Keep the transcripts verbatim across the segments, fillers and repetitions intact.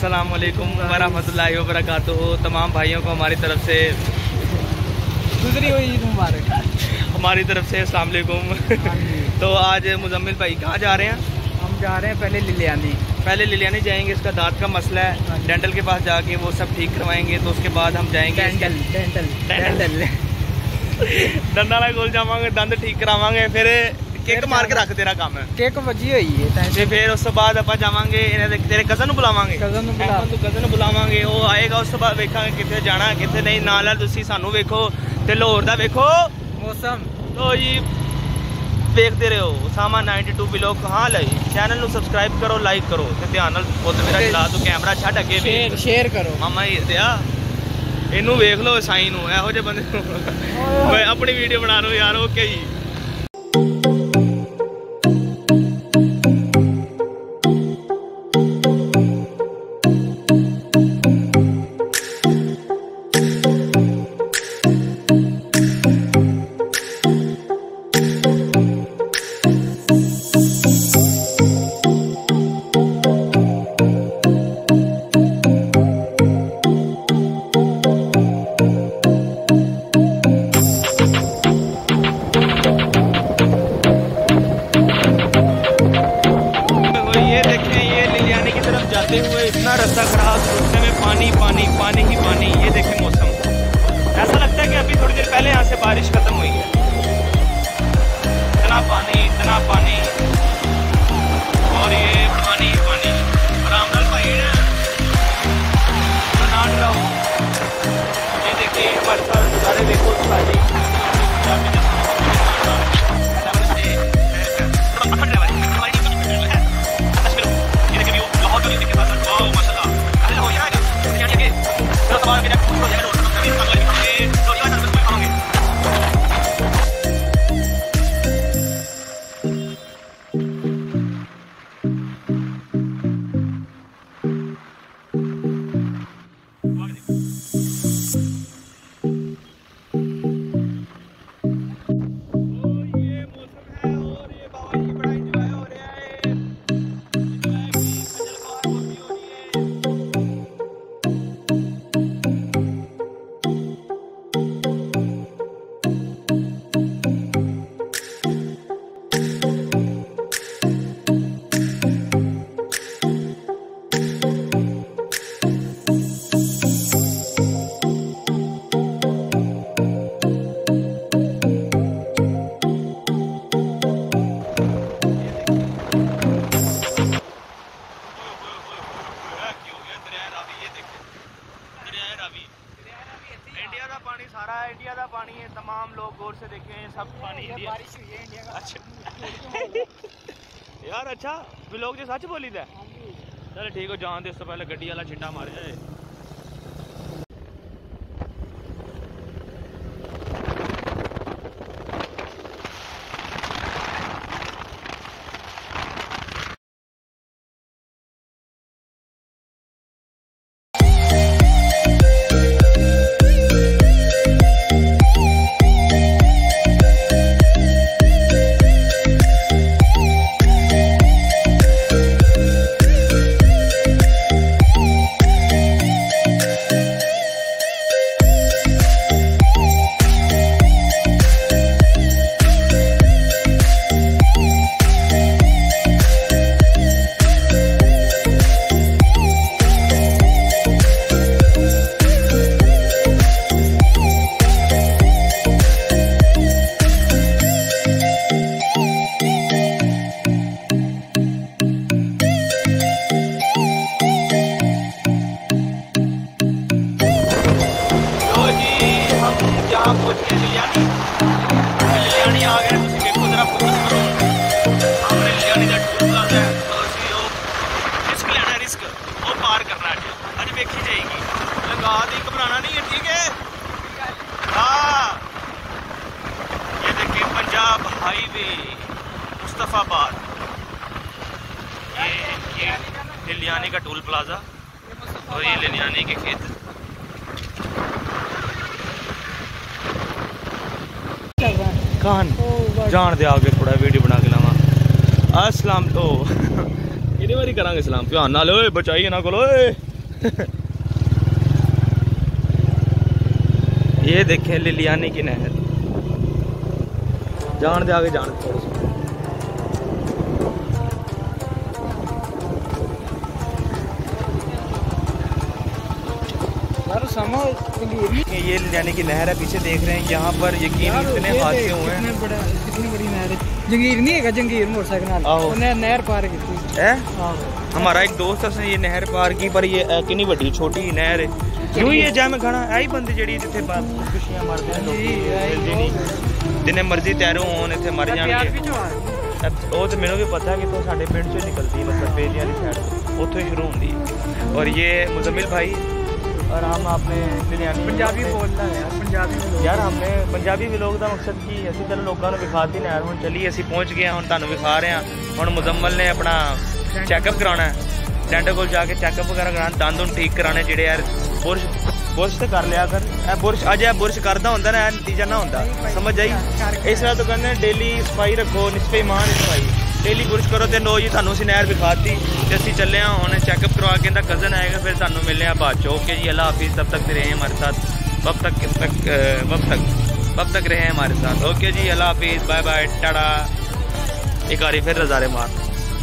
अस्सलामुअलैकुम वरहमतुल्लाहि वबरकातुहू। तमाम भाइयों को हमारी तरफ से गुजरी हुई ईद मुबारक। हमारी तरफ से अस्सलाम वालेकुम। तो आज मुजम्मिल भाई कहाँ जा रहे हैं? हम जा रहे हैं पहले लिलियानी। पहले लिलियानी जाएंगे, इसका दांत का मसला है, डेंटल के पास जाके वो सब ठीक करवाएंगे। तो उसके बाद हम जाएंगे डेंटल डेंटल डेंटल दंदा वाला गोल जावांगे, दंद ठीक करावांगे, फिर केक मार के रख तेरा काम है। केक वजी हुई है ते फिर उस तो बाद आप जावांगे तेरे कजन ਨੂੰ बुलावांगे। कजन ਨੂੰ बुला तू कजन बुलावांगे, वो आएगा। उस तो बाद वेखांगे कितने जाना कितने नहीं। नाल तुसी सानू वेखो ते लाहौर दा वेखो मौसम। तो जी देखते रहो उसामा नाइनटी टू व्लॉग। हाँ लाई चैनल ਨੂੰ सब्सक्राइब करो, लाइक करो ते ध्यान नाल पुੱਤ मेरा चला तू कैमरा छੱਡ ਅੱਗੇ शेयर शेयर करो। मामा ही दिया ਇਹਨੂੰ ਵੇਖ ਲਓ ਸਾਈ ਨੂੰ, ਇਹੋ ਜਿਹੇ ਬੰਦੇ ਨੂੰ ਮੈਂ ਆਪਣੀ ਵੀਡੀਓ ਬਣਾ ਲਓ ਯਾਰ। ਓਕੇ ਜੀ। हुए इतना रास्ता खराब, रास्ते में पानी पानी पानी ही पानी। ये देखें मौसम, ऐसा लगता है कि अभी थोड़ी देर पहले यहाँ से बारिश खत्म हुई है। इतना पानी इतना पानी और ये पानी ही पानी। रामलाल भाई रहो, ये देखिए हमारे साथ नज़ारे देखो सारी। इंडिया का पानी सारा इंडिया का पानी है। तमाम लोग गौर से देखें, सब पानी इंडिया। बारिश हुई है इंडिया का। अच्छा यार, अच्छा व्लॉग जो सच बोली था। चल ठीक हो, जान दे उससे पहले गड्डी वाला छिंडा मारे जाए। लिलियानी आ गए, देखो जरा फोकस करो। हमने लिलियानी का टूर प्लाजा है, रिस्क लेना है, रिस्क वो पार करना है। अज देखी जाएगी, लगा दी, घबराना नहीं है, ठीक है। हाँ ये देखिए पंजाब हाईवे मुस्तफाबाद, ये ये लिलियानी का टूल प्लाजा और ये लिलियानी के खेत। कान जान दे आगे थोड़ा वीडियो बना के लावा। अस्सलाम तो इन्हें बारी करांगे सलाम ध्यान नाल। ओए बचाइए ना कोलो। ये देखें लिलियानी की नहर, जान दे आगे जान दे। ये लिलियानी की नहर है, पीछे देख रहे हैं। यहाँ पर यकीन इतने हादसे हुए हैं। कितनी बड़ी नहर है, जंगीर नहीं है, जंगीर मोटरसाइकिल नहर पार की है। हमारा एक दोस्त उसने ये नहर पार की, पर ये कितनी बड़ी छोटी नहर है। क्यों ये जम घना आई बंदे जड़ी जिथे खुशियां मारते हैं, जिन्हें मर्जी तैरो होन इतने मर जाएंगे। वो तो मैंने भी पता कि तो साढ़े पिंड से निकलती, मतलब बेलियां की साइड उतो ही शुरू होती है। और ये मुजम्मिल भाई और हम आपने पंजाबी बोलना है यार, पंजाबी यार हमने पंजाबी व्लॉग का मकसद की असी चलो लोगों को विखाती नहर। हम चलिए असी पहुँच गए, हम तुहानू विखा रहे हैं। हम मुजम्मल ने अपना चैकअप कराना है, डेंटल को जाके चैकअप वगैरह कराना, दंद दुंद ठीक कराने जेडे यार। बुरश बुरश तो कर लिया कर, ए बुरश अज ए बुरश करता होंदा ना, नतीजा ना होंदा, समझ आई। इस तरह तो कहने डेली सफाई रखो, निस्फे ईमान सफाई, डेली बुरश करो। तो लो जी थानू असीं नहर विखाती ते असीं चले हाँ हुण चैकअप करवा के, इहदा कज़न आएगा, फिर थानू मिलने हैं बाद चो। ओके जी, अल्लाह हाफिज़, तब तक रहे हमारे साथ, वब तक वब तक वब तक रहे हमारे साथ। ओके जी, अल्लाह हाफिज़, बाय बाय, टाटा। एक बारी फिर नज़ारे मार।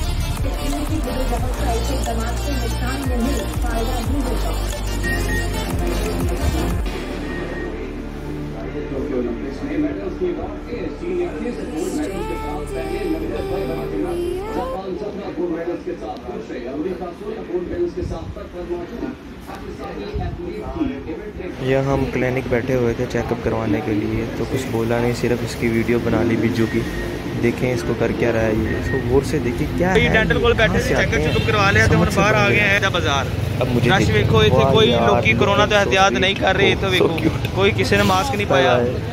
यह हम क्लिनिक बैठे हुए थे चेकअप करवाने के लिए, तो कुछ बोला नहीं, सिर्फ इसकी वीडियो बना ली बिज्जू की। देखें इसको कर क्या रहा है ये, इसको गौर से देखिए क्या है। डेंटल कोल बैठे थे, चेकअप चेकअप करवा लिया, तो हम बाहर आ गए हैं बाजार। अब मुझे रश देखो, इतने कोई लोग कोरोना तो एहतियात नहीं कर रहे। तो देखो कोई किसी ने मास्क नहीं पाया,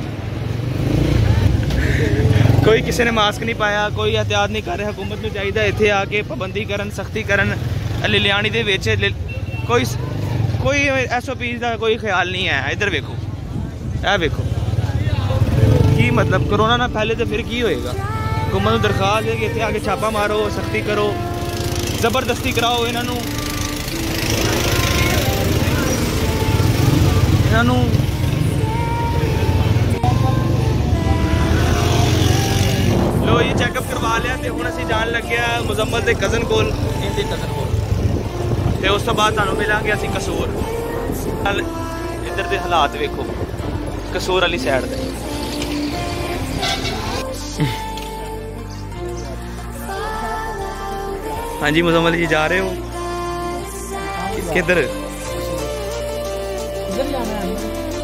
कोई किसी ने मास्क नहीं पाया, कोई एहतियात नहीं कर रहा। हुकूमत को चाहिए इत्थे आके पाबंदी करन, सख्ती करन। लिलियानी दे विच कोई कोई एस ओ पी का कोई ख्याल नहीं है। इधर वेखो, ए वेखो की मतलब कोरोना ना फैले तो फिर की होएगा। हुकूमत को दरखास्त है कि इत्थे आके छापा मारो, सख्ती करो, जबरदस्ती कराओ इन्हों इन्हों लो ये चेकअप करवा लिया। तो हुण असीं जान लगे मुजम्मल के कज़न कोल, इनके कज़न कोल। तो उस तो बाद तुहानू मिलांगे असीं कसूर। इधर के हालात वेखो कसूर वाली साइड दे। हाँ जी मुजम्मल जी, जा रहे हो किधर? इधर जाना है।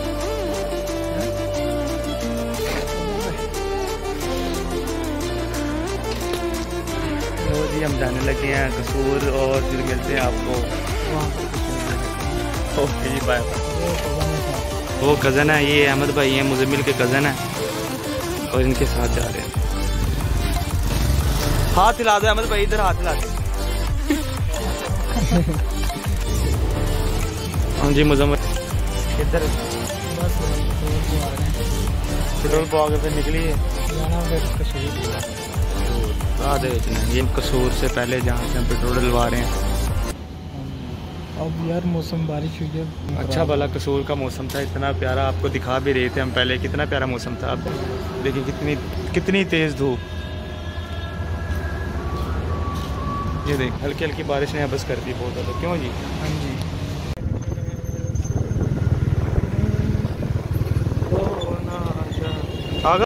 तो जी हम जाने लगे हैं कसूर, और फिर मिलते हैं आपको। ओके जी, बाय बाय। वो कज़न है, ये अहमद भाई हैं, मुजम्मिल के कज़न है, और इनके साथ जा रहे हैं। हाथ हिला दो अहमद भाई, इधर हाथ हिला दो। हाँ जी मुजम्मिल किधर? पेट्रोल पा के फिर निकली है ये कसूर से पहले, जहाँ से हम पेट्रोल डलवा रहे हैं। अब यार मौसम बारिश हुई है, अच्छा भला कसूर का मौसम था, इतना प्यारा, आपको दिखा भी रहे थे हम पहले, कितना प्यारा मौसम था। अब देखिए कितनी कितनी तेज़ धूप। ये देख हल्की हल्की बारिश ने बस कर दी बहुत ज़्यादा। क्यों जी? हाँ जी। आगे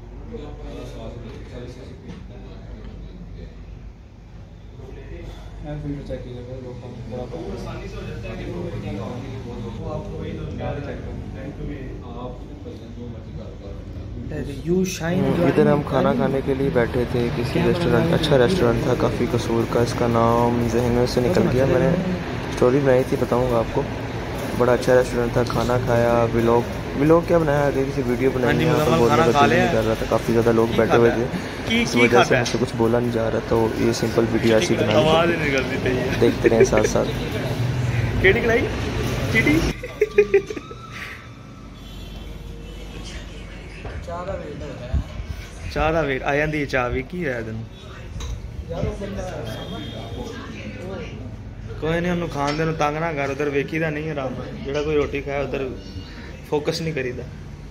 इधर हम खाना खाने के लिए बैठे थे किसी रेस्टोरेंट, अच्छा रेस्टोरेंट था काफ़ी कसूर का, इसका नाम जहन में से निकल गया, मैंने स्टोरी बनाई थी, बताऊंगा आपको। बड़ा अच्छा रेस्टोरेंट था, खाना खाया, व्लॉग व्लॉग क्या बनाया, आगे किसी वीडियो बनाई, यहाँ पर बोलने का दिल नहीं कर रहा था, काफ़ी ज़्यादा लोग बैठे हुए थे, इस वजह से मुझसे कुछ बोला नहीं जा रहा, तो ये सिंपल वीडियो ऐसी बनाई, देखते रहें साथ साथ। चाह का वेट आ जाती है, चाह भी की है तेन कोई नहीं हम खान दे तंग ना कर उधर वेखी दा नहीं आराम जो कोई रोटी खाए उधर फोकस नहीं करीदा।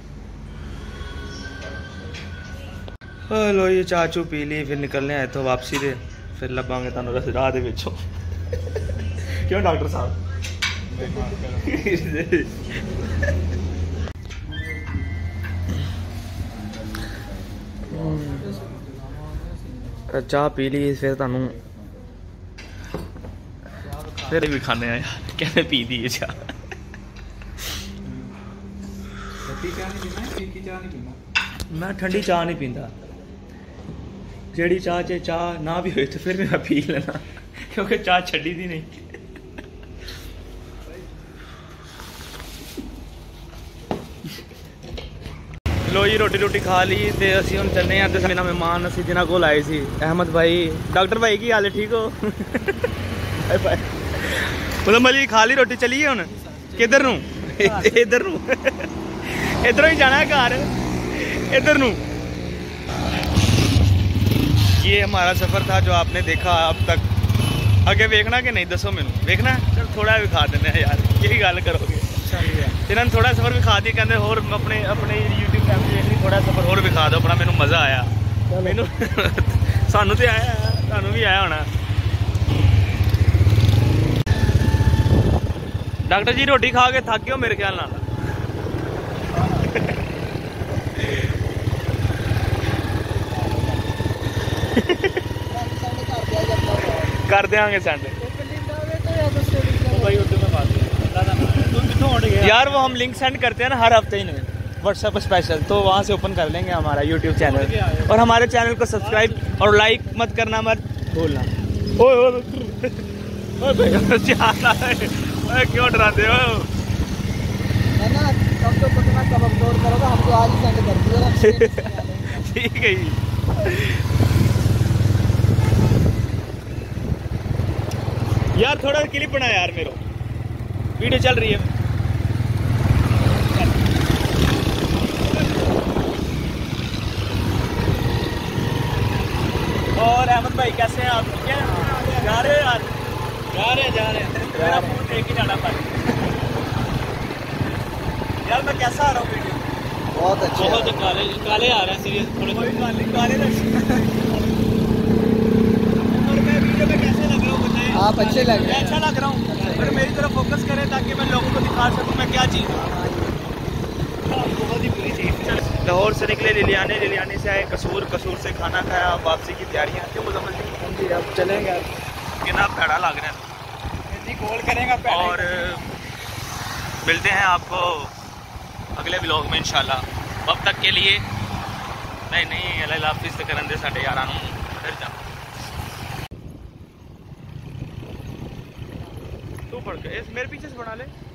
लो ये चाह चू पी ली फिर निकलने आए तो वापसी दे फिर लभांगे तुहानू राह दे विचों। क्यों डॉक्टर साहब? चाह पी ली फिर तुहानू फिर भी खाने यार कैसे पी दी चाह। मैं ठंडी चाह नहीं पीता जेड़ी चाह च चाह ना भी हो तो फिर भी मैं पी लेना क्योंकि चाह छड़ी दी नहीं। लो जी रोटी रोटी खा ली तो असीं हुण चलने आं ते साडे नाल मेहमान असीं जिन्हां कोल आए सी अहमद भाई डॉक्टर भाई की हाल है ठीक हो? मतलब मली खा ली रोटी चलिए हुण किधर नूं? इधर नूं इधरों ही जाना है घर इधर नूं। ये हमारा सफ़र था जो आपने देखा अब तक। आगे देखना कि नहीं दसो मैनू देखना चल थोड़ा भी खा देने यार यही गल करोगे। इन्होंने थोड़ा सफ़र भी खा दी कहते होर अपने अपने यूट्यूब फैमिली थोड़ा सफ़र होर भी खा दो अपना मैनू मज़ा आया मैनू सानू तो आया सानू भी आया होना। डॉक्टर जी रोटी खा के थक गए हो मेरे ख्याल नाल। कर देंगे सेंड यार वो हम लिंक सेंड करते हैं ना हर हफ्ते ही नहीं व्हाट्सएप स्पेशल तो वहाँ से ओपन कर लेंगे हमारा यूट्यूब चैनल और हमारे चैनल को सब्सक्राइब और लाइक मत करना मत भूलना। क्यों डराते हो? ठीक है जी। यार थोड़ा क्लिप बना यार मेरे वीडियो चल रही है। और अहमद भाई कैसे हैं आप? क्या जा रहे हैं यार? जा रहे हैं जा रहे हैं मेरा फोन देख ही जाना पाए यार। मैं कैसा आ रहा हूँ वीडियो? बहुत अच्छा बहुत काले काले आ रहे हैं सीरियस थोड़े काले काले आप अच्छे लग रहे हैं। अच्छा लग रहा हूँ पर मेरी तरफ फोकस करें ताकि मैं लोगों को दिखा सकूँ मैं क्या चीज़ हूँ। बहुत ही बुरी चीज़। लाहौर से निकले लिलियाने लिलियाने से आए कसूर कसूर से खाना खाया वापसी की तैयारियाँ क्यों मुजम्मल जी? अब चलेंगे कितना पैड़ा लग रहा है कॉल करेंगे और मिलते हैं आपको अगले व्लॉग में इंशाल्लाह। अब तक के लिए नहीं नहीं अल्लाह हाफिज़ तो करन दे साडे यारां नूं फिर जा तू पढ़ के इस मेरे पीछे से बना ले।